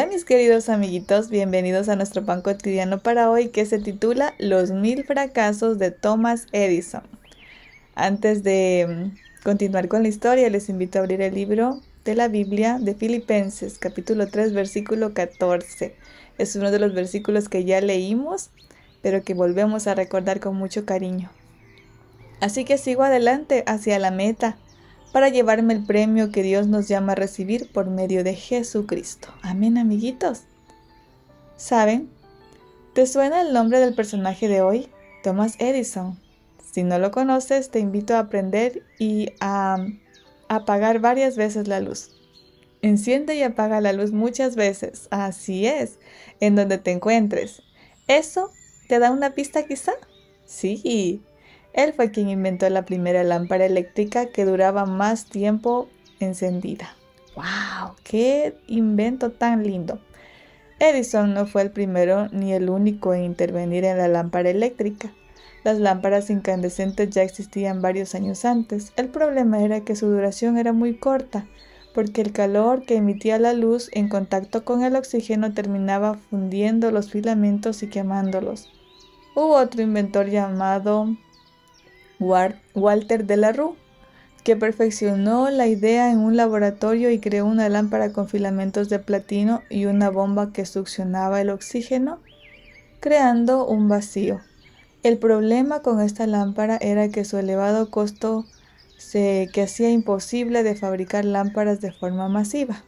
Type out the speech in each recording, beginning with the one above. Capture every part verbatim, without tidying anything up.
Hola mis queridos amiguitos, bienvenidos a nuestro pan cotidiano para hoy que se titula Los mil fracasos de Thomas Edison. Antes de mm, continuar con la historia, les invito a abrir el libro de la Biblia de Filipenses, capítulo tres, versículo catorce. Es uno de los versículos que ya leímos, pero que volvemos a recordar con mucho cariño. Así que sigo adelante hacia la meta, para llevarme el premio que Dios nos llama a recibir por medio de Jesucristo. Amén, amiguitos. ¿Saben? ¿Te suena el nombre del personaje de hoy? Thomas Edison. Si no lo conoces, te invito a aprender y a apagar varias veces la luz. Enciende y apaga la luz muchas veces. Así es, en donde te encuentres. ¿Eso te da una pista quizá? Sí. Él fue quien inventó la primera lámpara eléctrica que duraba más tiempo encendida. ¡Wow! ¡Qué invento tan lindo! Edison no fue el primero ni el único en intervenir en la lámpara eléctrica. Las lámparas incandescentes ya existían varios años antes. El problema era que su duración era muy corta, porque el calor que emitía la luz en contacto con el oxígeno terminaba fundiendo los filamentos y quemándolos. Hubo otro inventor llamado Walter de la Rue, que perfeccionó la idea en un laboratorio y creó una lámpara con filamentos de platino y una bomba que succionaba el oxígeno, creando un vacío. El problema con esta lámpara era que su elevado costo se que hacía imposible de fabricar lámparas de forma masiva.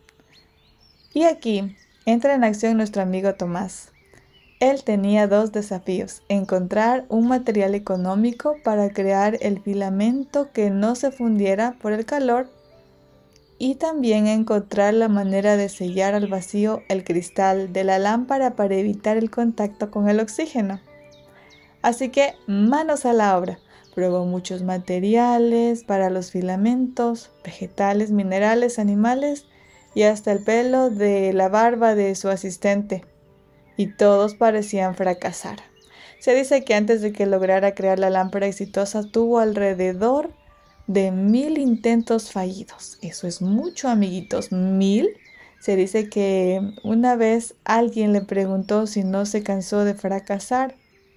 Y aquí entra en acción nuestro amigo Tomás. Él tenía dos desafíos: encontrar un material económico para crear el filamento que no se fundiera por el calor y también encontrar la manera de sellar al vacío el cristal de la lámpara para evitar el contacto con el oxígeno. Así que manos a la obra. Probó muchos materiales para los filamentos, vegetales, minerales, animales y hasta el pelo de la barba de su asistente. Y todos parecían fracasar. Se dice que antes de que lograra crear la lámpara exitosa tuvo alrededor de mil intentos fallidos. Eso es mucho, amiguitos, mil. Se dice que una vez alguien le preguntó si no se cansó de fracasar.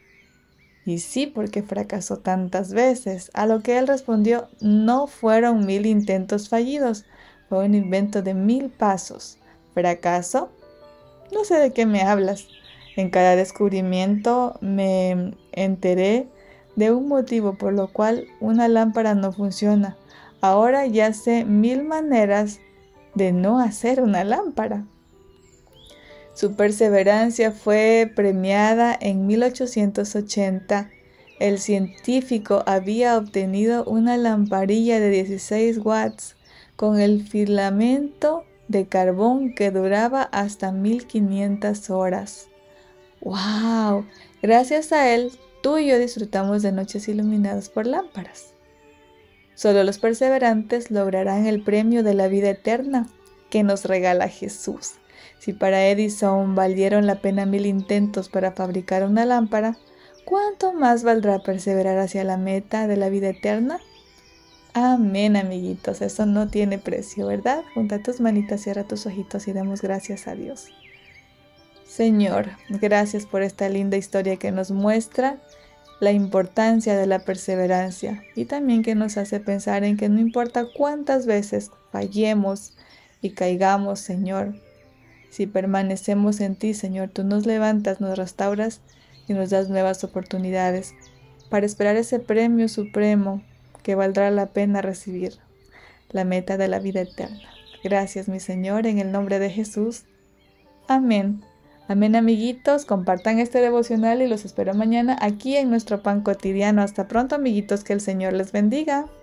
Y sí, porque fracasó tantas veces. A lo que él respondió: no fueron mil intentos fallidos, fue un invento de mil pasos. ¿Fracaso? No sé de qué me hablas. En cada descubrimiento me enteré de un motivo por lo cual una lámpara no funciona. Ahora ya sé mil maneras de no hacer una lámpara. Su perseverancia fue premiada en mil ochocientos ochenta. El científico había obtenido una lamparilla de dieciséis watts con el filamento de carbón que duraba hasta mil quinientas horas. ¡Wow! Gracias a él, tú y yo disfrutamos de noches iluminadas por lámparas. Solo los perseverantes lograrán el premio de la vida eterna que nos regala Jesús. Si para Edison valieron la pena mil intentos para fabricar una lámpara, ¿cuánto más valdrá perseverar hacia la meta de la vida eterna? Amén, amiguitos, eso no tiene precio, ¿verdad? Junta tus manitas, cierra tus ojitos y demos gracias a Dios. Señor, gracias por esta linda historia que nos muestra la importancia de la perseverancia y también que nos hace pensar en que no importa cuántas veces fallemos y caigamos, Señor, si permanecemos en ti, Señor, tú nos levantas, nos restauras y nos das nuevas oportunidades para esperar ese premio supremo que valdrá la pena recibir, la meta de la vida eterna. Gracias, mi Señor, en el nombre de Jesús. Amén. Amén, amiguitos. Compartan este devocional y los espero mañana aquí en nuestro pan cotidiano. Hasta pronto, amiguitos. Que el Señor les bendiga.